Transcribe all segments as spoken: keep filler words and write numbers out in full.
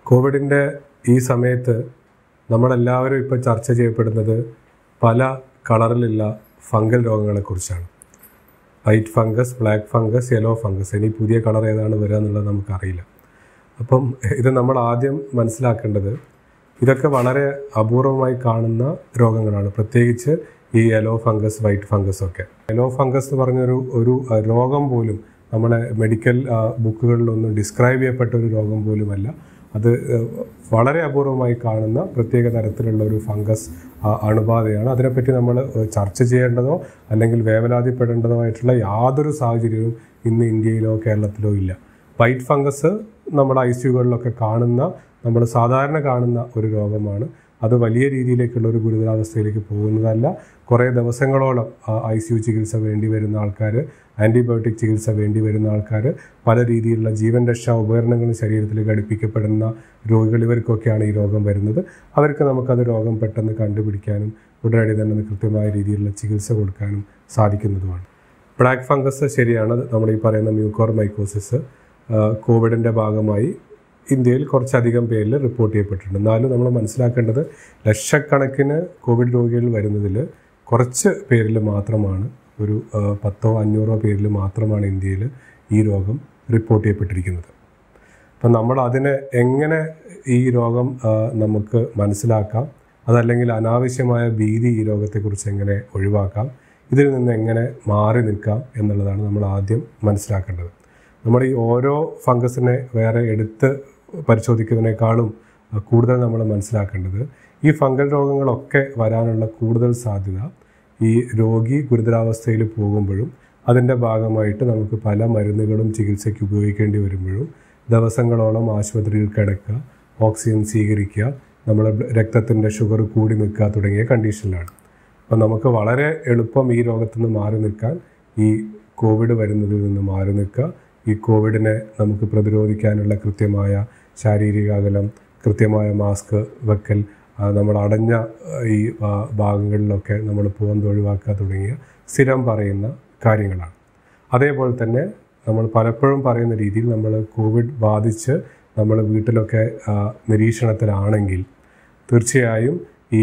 കോവിഡിൻ്റെ ഈ സമയത്ത് നമ്മളെല്ലാവരും ഇപ്പോൾ ചർച്ച ചെയ്യപ്പെടുന്നത് പല കളറിലുള്ള ഫംഗൽ രോഗങ്ങളെക്കുറിച്ചാണ്. White fungus, black fungus, yellow fungus. ഇനി പുതിയ കളർ ഏതാണ് വരിക എന്നുള്ളത് നമുക്കറിയില്ല. അപ്പം ഇത് നമ്മൾ ആദ്യം മനസ്സിലാക്കേണ്ടത് ഇതൊക്കെ വളരെ അപൂർവമായി കാണുന്ന രോഗങ്ങളാണ്, പ്രത്യേകിച്ച് ഈ യെല്ലോ ഫംഗസ്, വൈറ്റ് ഫംഗസ് ഒക്കെ. യെല്ലോ ഫംഗസ് എന്ന് പറഞ്ഞൊരു ഒരു രോഗം പോലും നമ്മളെ മെഡിക്കൽ ബുക്കുകളിലൊന്നും ഡിസ്ക്രൈബ് ചെയ്യപ്പെട്ട ഒരു രോഗം പോലുമല്ല. അത് വളരെ അപൂർവമായി കാണുന്ന പ്രത്യേക തരത്തിലുള്ള ഒരു ഫംഗസ് അണുബാധയാണ്. അതിനെപ്പറ്റി നമ്മൾ ചർച്ച ചെയ്യേണ്ടതോ അല്ലെങ്കിൽ വേവലാതിപ്പെടേണ്ടതോ ആയിട്ടുള്ള യാതൊരു സാഹചര്യവും ഇന്ന് ഇന്ത്യയിലോ കേരളത്തിലോ ഇല്ല. വൈറ്റ് ഫംഗസ് നമ്മുടെ ഐ സിയുകളിലൊക്കെ കാണുന്ന, നമ്മൾ സാധാരണ കാണുന്ന ഒരു രോഗമാണ്. അത് വലിയ രീതിയിലേക്കുള്ള ഒരു ഗുരുതരാവസ്ഥയിലേക്ക് പോകുന്നതല്ല. കുറേ ദിവസങ്ങളോളം ഐ സി യു ചികിത്സ വേണ്ടി വരുന്ന ആൾക്കാർ, ആൻറ്റിബയോട്ടിക് ചികിത്സ വേണ്ടി വരുന്ന ആൾക്കാർ, പല രീതിയിലുള്ള ജീവൻ രക്ഷാ ഉപകരണങ്ങൾ ശരീരത്തിലേക്ക് ഘടിപ്പിക്കപ്പെടുന്ന രോഗികൾ, ഇവർക്കൊക്കെയാണ് ഈ രോഗം വരുന്നത്. അവർക്ക് നമുക്കത് രോഗം പെട്ടെന്ന് കണ്ടുപിടിക്കാനും ഉടനടി തന്നെ കൃത്യമായ രീതിയിലുള്ള ചികിത്സ കൊടുക്കാനും സാധിക്കുന്നതുമാണ്. ബ്ലാക്ക് ഫംഗസ് ശരിയാണ്, നമ്മൾ ഈ പറയുന്ന മ്യൂക്കോർമൈക്കോസിസ് കോവിഡിൻ്റെ ഭാഗമായി ഇന്ത്യയിൽ കുറച്ചധികം പേരിൽ റിപ്പോർട്ട് ചെയ്യപ്പെട്ടിട്ടുണ്ട്. എന്നാലും നമ്മൾ മനസ്സിലാക്കേണ്ടത് ലക്ഷക്കണക്കിന് കോവിഡ് രോഗികൾ വരുന്നതിൽ കുറച്ച് പേരിൽ മാത്രമാണ്, ഒരു പത്തോ അഞ്ഞൂറോ പേരിൽ മാത്രമാണ് ഇന്ത്യയിൽ ഈ രോഗം റിപ്പോർട്ട് ചെയ്യപ്പെട്ടിരിക്കുന്നത്. അപ്പം നമ്മൾ അതിനെ എങ്ങനെ ഈ രോഗം നമുക്ക് മനസ്സിലാക്കാം, അതല്ലെങ്കിൽ അനാവശ്യമായ ഭീതി ഈ രോഗത്തെക്കുറിച്ച് എങ്ങനെ ഒഴിവാക്കാം, ഇതിൽ നിന്ന് എങ്ങനെ മാറി നിൽക്കാം എന്നുള്ളതാണ് നമ്മൾ ആദ്യം മനസ്സിലാക്കേണ്ടത്. നമ്മൾ ഈ ഓരോ ഫംഗസിനെ വേറെ എടുത്ത് പരിശോധിക്കുന്നതിനേക്കാളും കൂടുതൽ നമ്മൾ മനസ്സിലാക്കേണ്ടത് ഈ ഫംഗൽ രോഗങ്ങളൊക്കെ വരാനുള്ള കൂടുതൽ സാധ്യത ഈ രോഗി ഗുരുതരാവസ്ഥയിൽ പോകുമ്പോഴും അതിൻ്റെ ഭാഗമായിട്ട് നമുക്ക് പല മരുന്നുകളും ചികിത്സയ്ക്ക് ഉപയോഗിക്കേണ്ടി വരുമ്പോഴും ദിവസങ്ങളോളം ആശുപത്രിയിൽ കിടക്കുക, ഓക്സിജൻ സ്വീകരിക്കുക, നമ്മുടെ രക്തത്തിൻ്റെ ഷുഗർ കൂടി നിൽക്കുക തുടങ്ങിയ കണ്ടീഷനിലാണ്. അപ്പം നമുക്ക് വളരെ എളുപ്പം ഈ രോഗത്തിൽ നിന്ന് മാറി നിൽക്കാൻ ഈ കോവിഡ് വരുന്നതിൽ നിന്ന് മാറി നിൽക്കുക, ഈ കോവിഡിനെ നമുക്ക് പ്രതിരോധിക്കാനുള്ള കൃത്യമായ ശാരീരിക അകലം, കൃത്യമായ മാസ്ക് വെക്കൽ, നമ്മൾ അടഞ്ഞ ഈ ഭാഗങ്ങളിലൊക്കെ നമ്മൾ പോകുന്നത് ഒഴിവാക്കുക തുടങ്ങിയ സ്ഥിരം പറയുന്ന കാര്യങ്ങളാണ്. അതേപോലെ തന്നെ നമ്മൾ പലപ്പോഴും പറയുന്ന രീതിയിൽ നമ്മൾ കോവിഡ് ബാധിച്ച് നമ്മൾ വീട്ടിലൊക്കെ നിരീക്ഷണത്തിലാണെങ്കിൽ തീർച്ചയായും ഈ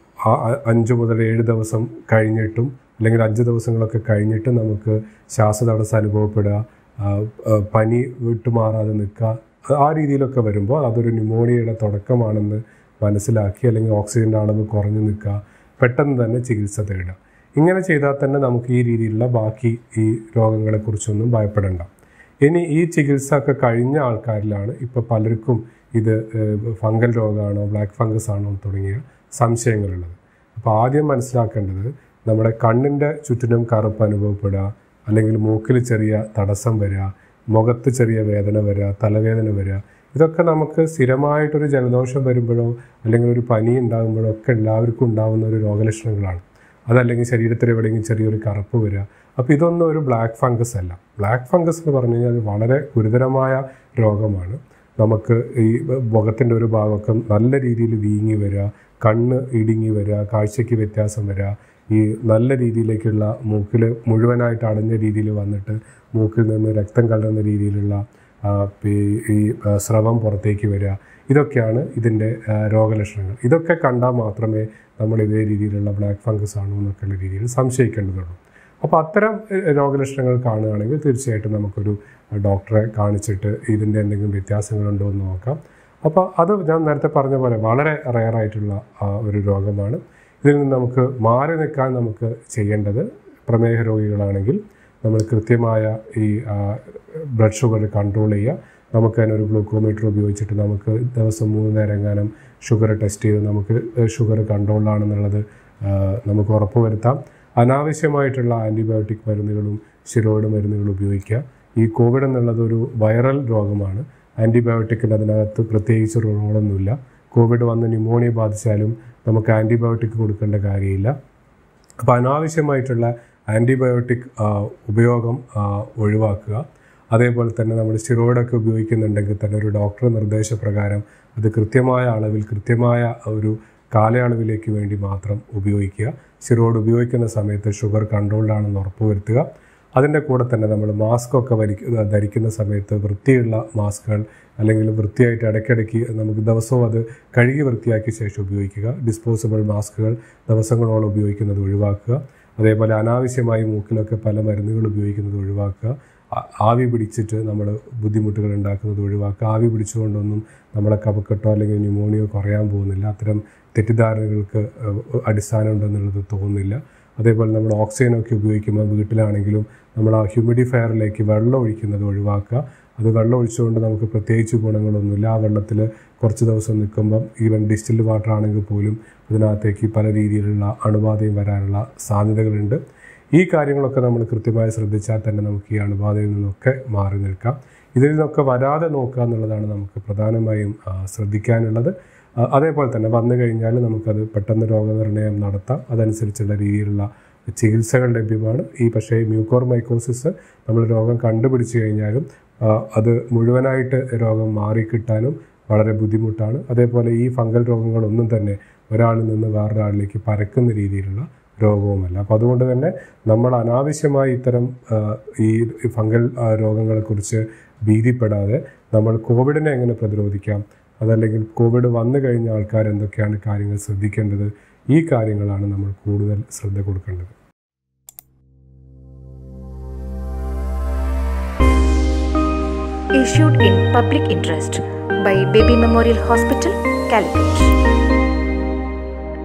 അഞ്ച് മുതൽ ഏഴ് ദിവസം കഴിഞ്ഞിട്ടും അല്ലെങ്കിൽ അഞ്ച് ദിവസങ്ങളൊക്കെ കഴിഞ്ഞിട്ടും നമുക്ക് ശ്വാസതടസ്സം അനുഭവപ്പെടുക, പനി വിട്ടുമാറാതെ നിൽക്കുക, ആ രീതിയിലൊക്കെ വരുമ്പോൾ അതൊരു ന്യൂമോണിയയുടെ തുടക്കമാണെന്ന് മനസ്സിലാക്കി, അല്ലെങ്കിൽ ഓക്സിജൻ്റെ അളവ് കുറഞ്ഞു നിൽക്കുക, പെട്ടെന്ന് തന്നെ ചികിത്സ തേടുക. ഇങ്ങനെ ചെയ്താൽ തന്നെ നമുക്ക് ഈ രീതിയിലുള്ള ബാക്കി ഈ രോഗങ്ങളെക്കുറിച്ചൊന്നും ഭയപ്പെടേണ്ട. ഇനി ഈ ചികിത്സ ഒക്കെ കഴിഞ്ഞ ആൾക്കാരിലാണ് ഇപ്പോൾ പലർക്കും ഇത് ഫംഗൽ രോഗമാണോ ബ്ലാക്ക് ഫംഗസ് ആണോ തുടങ്ങിയ സംശയങ്ങളുള്ളത്. അപ്പോൾ ആദ്യം മനസ്സിലാക്കേണ്ടത് നമ്മുടെ കണ്ണിൻ്റെ ചുറ്റിനും കറുപ്പ് അനുഭവപ്പെടുക, അല്ലെങ്കിൽ മൂക്കിൽ ചെറിയ തടസ്സം വരിക, മുഖത്ത് ചെറിയ വേദന വരിക, തലവേദന വരിക, ഇതൊക്കെ നമുക്ക് സ്ഥിരമായിട്ടൊരു ജലദോഷം വരുമ്പോഴോ അല്ലെങ്കിൽ ഒരു പനി ഉണ്ടാകുമ്പോഴോ ഒക്കെ എല്ലാവർക്കും ഉണ്ടാകുന്ന ഒരു രോഗലക്ഷണങ്ങളാണ്. അതല്ലെങ്കിൽ ശരീരത്തിൽ എവിടെയെങ്കിലും ചെറിയൊരു കറുപ്പ് വരിക. അപ്പോൾ ഇതൊന്നും ഒരു ബ്ലാക്ക് ഫംഗസ് അല്ല. ബ്ലാക്ക് ഫംഗസ് എന്ന് പറഞ്ഞു കഴിഞ്ഞാൽ അത് വളരെ ഗുരുതരമായ രോഗമാണ്. നമുക്ക് ഈ മുഖത്തിൻ്റെ ഒരു ഭാഗമൊക്കെ നല്ല രീതിയിൽ വീങ്ങി വരിക, കണ്ണ് ഇടുങ്ങി വരിക, കാഴ്ചയ്ക്ക് വ്യത്യാസം വരിക, ഈ നല്ല രീതിയിലേക്കുള്ള മൂക്കിൽ മുഴുവനായിട്ട് അടഞ്ഞ രീതിയിൽ വന്നിട്ട് മൂക്കിൽ നിന്ന് രക്തം കലർന്ന രീതിയിലുള്ള ഈ സ്രവം പുറത്തേക്ക് വരിക, ഇതൊക്കെയാണ് ഇതിൻ്റെ രോഗലക്ഷണങ്ങൾ. ഇതൊക്കെ കണ്ടാൽ മാത്രമേ നമ്മൾ ഇതേ രീതിയിലുള്ള ബ്ലാക്ക് ഫംഗസ് ആണോ എന്നൊക്കെയുള്ള രീതിയിൽ സംശയിക്കേണ്ടതുള്ളൂ. അപ്പോൾ അത്തരം രോഗലക്ഷണങ്ങൾ കാണുകയാണെങ്കിൽ തീർച്ചയായിട്ടും നമുക്കൊരു ഡോക്ടറെ കാണിച്ചിട്ട് ഇതിൻ്റെ എന്തെങ്കിലും വ്യത്യാസങ്ങളുണ്ടോ എന്ന് നോക്കാം. അപ്പോൾ അത് ഞാൻ നേരത്തെ പറഞ്ഞ പോലെ വളരെ റെയറായിട്ടുള്ള ഒരു രോഗമാണ്. ഇതിൽ നിന്ന് നമുക്ക് മാറി നിൽക്കാൻ നമുക്ക് ചെയ്യേണ്ടത്, പ്രമേഹ രോഗികളാണെങ്കിൽ നമ്മൾ കൃത്യമായ ഈ ബ്ലഡ് ഷുഗർ കൺട്രോൾ ചെയ്യുക. നമുക്ക് അതിനൊരു ഗ്ലൂക്കോമീറ്റർ ഉപയോഗിച്ചിട്ട് നമുക്ക് ദിവസം മൂന്ന് നേരം എങ്ങാനും ഷുഗർ ടെസ്റ്റ് ചെയ്ത് നമുക്ക് ഷുഗർ കൺട്രോളിലാണെന്നുള്ളത് നമുക്ക് ഉറപ്പ് വരുത്താം. അനാവശ്യമായിട്ടുള്ള ആൻറ്റിബയോട്ടിക് മരുന്നുകളും സ്റ്റിറോയിഡ് മരുന്നുകളും ഉപയോഗിക്കുക. ഈ കോവിഡ് എന്നുള്ളത് ഒരു വൈറൽ രോഗമാണ്. ആൻറ്റിബയോട്ടിക്കിന് അതിനകത്ത് പ്രത്യേകിച്ച് റോളൊന്നുമില്ല. കോവിഡ് വന്ന് ന്യൂമോണിയ ബാധിച്ചാലും നമുക്ക് ആൻറ്റിബയോട്ടിക് കൊടുക്കേണ്ട കാര്യമില്ല. അപ്പോൾ അനാവശ്യമായിട്ടുള്ള ആൻറ്റിബയോട്ടിക് ഉപയോഗം ഒഴിവാക്കുക. അതേപോലെ തന്നെ നമ്മൾ സ്റ്റിറോയിഡൊക്കെ ഉപയോഗിക്കുന്നുണ്ടെങ്കിൽ തന്നെ ഒരു ഡോക്ടർ നിർദ്ദേശപ്രകാരം അത് കൃത്യമായ അളവിൽ കൃത്യമായ ഒരു കാലയളവിലേക്ക് വേണ്ടി മാത്രം ഉപയോഗിക്കുക. സ്റ്റിറോയിഡ് ഉപയോഗിക്കുന്ന സമയത്ത് ഷുഗർ കൺട്രോൾഡാണെന്ന് ഉറപ്പുവരുത്തുക. അതിൻ്റെ കൂടെ തന്നെ നമ്മൾ മാസ്കൊക്കെ വരിക്ക ധരിക്കുന്ന സമയത്ത് വൃത്തിയുള്ള മാസ്കുകൾ അല്ലെങ്കിൽ വൃത്തിയായിട്ട് ഇടയ്ക്കിടയ്ക്ക് നമുക്ക് ദിവസവും അത് കഴുകി വൃത്തിയാക്കിയ ശേഷം ഉപയോഗിക്കുക. ഡിസ്പോസിബിൾ മാസ്കുകൾ ദിവസങ്ങളോളം ഉപയോഗിക്കുന്നത് ഒഴിവാക്കുക. അതേപോലെ അനാവശ്യമായി മൂക്കിലൊക്കെ പല മരുന്നുകൾ ഉപയോഗിക്കുന്നത് ഒഴിവാക്കുക. ആവി പിടിച്ചിട്ട് നമ്മൾ ബുദ്ധിമുട്ടുകൾ ഉണ്ടാക്കുന്നത് ഒഴിവാക്കുക. ആവി പിടിച്ചുകൊണ്ടൊന്നും നമ്മളെ കഫക്കെട്ടോ അല്ലെങ്കിൽ ന്യൂമോണിയോ കുറയാൻ പോകുന്നില്ല. അത്തരം തെറ്റിദ്ധാരണകൾക്ക് അടിസ്ഥാനം ഉണ്ടെന്നുള്ളത് തോന്നുന്നില്ല. അതേപോലെ നമ്മൾ ഓക്സിജനൊക്കെ ഉപയോഗിക്കുമ്പോൾ വീട്ടിലാണെങ്കിലും നമ്മൾ ആ ഹ്യൂമിഡിഫയറിലേക്ക് വെള്ളം ഒഴിക്കുന്നത് ഒഴിവാക്കുക. അത് വെള്ളം ഒഴിച്ചുകൊണ്ട് നമുക്ക് പ്രത്യേകിച്ച് ഗുണങ്ങളൊന്നുമില്ല. ആ വെള്ളത്തിൽ കുറച്ച് ദിവസം നിൽക്കുമ്പം ഈവൻ ഡിസ്റ്റിൽഡ് വാട്ടർ ആണെങ്കിൽ പോലും അതിനകത്തേക്ക് പല രീതിയിലുള്ള അണുബാധയും വരാനുള്ള സാധ്യതകളുണ്ട്. ഈ കാര്യങ്ങളൊക്കെ നമ്മൾ കൃത്യമായി ശ്രദ്ധിച്ചാൽ തന്നെ നമുക്ക് ഈ അണുബാധയിൽ നിന്നൊക്കെ മാറി നിൽക്കാം. ഇതിൽ നിന്നൊക്കെ വരാതെ നോക്കുക എന്നുള്ളതാണ് നമുക്ക് പ്രധാനമായും ശ്രദ്ധിക്കാനുള്ളത്. അതേപോലെ തന്നെ വന്നു കഴിഞ്ഞാൽ നമുക്കത് പെട്ടെന്ന് രോഗനിർണയം നടത്താം. അതനുസരിച്ചുള്ള രീതിയിലുള്ള ചികിത്സകൾ ലഭ്യമാണ്. ഈ പക്ഷേ മ്യൂക്കോർമൈക്കോസിസ് നമ്മൾ രോഗം കണ്ടുപിടിച്ച് കഴിഞ്ഞാലും അത് മുഴുവനായിട്ട് രോഗം മാറിക്കിട്ടാനും വളരെ ബുദ്ധിമുട്ടാണ്. അതേപോലെ ഈ ഫംഗൽ രോഗങ്ങളൊന്നും തന്നെ ഒരാളിൽ നിന്ന് വേറൊരാളിലേക്ക് പരക്കുന്ന രീതിയിലുള്ള രോഗവുമല്ല. അപ്പോൾ അതുകൊണ്ട് തന്നെ നമ്മൾ അനാവശ്യമായി ഇത്തരം ഈ ഫംഗൽ രോഗങ്ങളെക്കുറിച്ച് ഭീതിപ്പെടാതെ നമ്മൾ കോവിഡിനെ എങ്ങനെ പ്രതിരോധിക്കാം, അതല്ലെങ്കിൽ കോവിഡ് വന്നു കഴിഞ്ഞ ആൾക്കാർ എന്തൊക്കെയാണ് കാര്യങ്ങൾ ശ്രദ്ധിക്കേണ്ടത്, ഈ കാര്യങ്ങളാണ് നമ്മൾ കൂടുതൽ ശ്രദ്ധ കൊടുക്കേണ്ടത്. Issued in public interest by Baby Memorial Hospital, Calicut.